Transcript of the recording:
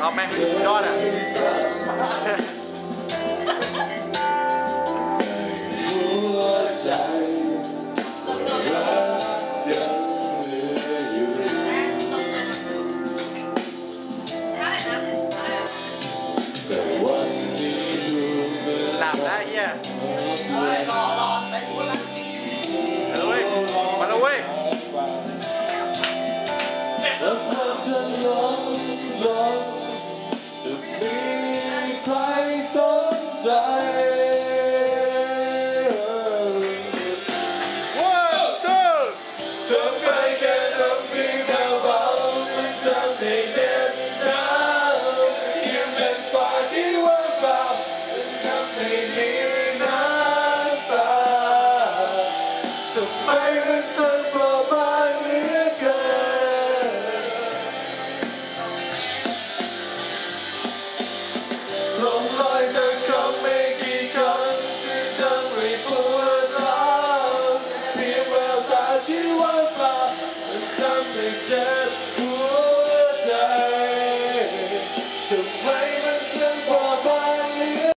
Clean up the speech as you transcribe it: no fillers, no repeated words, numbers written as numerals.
เขาแม่งสุดยอดอ่ะหลับนะเฮียรอไปพูดนะมาแล้วเว้ยจะมีใครสนใจเธอเคยแค่ต้องมีแค่เบามันทำให้เด็ดหนาวยังเป็นฟ้าที่ว่างเปล่ามันทำให้มีน้ำตาทำไมมันถึงเบาบางเหลือเกินลงรอยเธอคำไม่กี่คำที่ทำให้ปวดร้าวเพียงแววตาที่ว่างเปล่ามันทำให้เจ็บ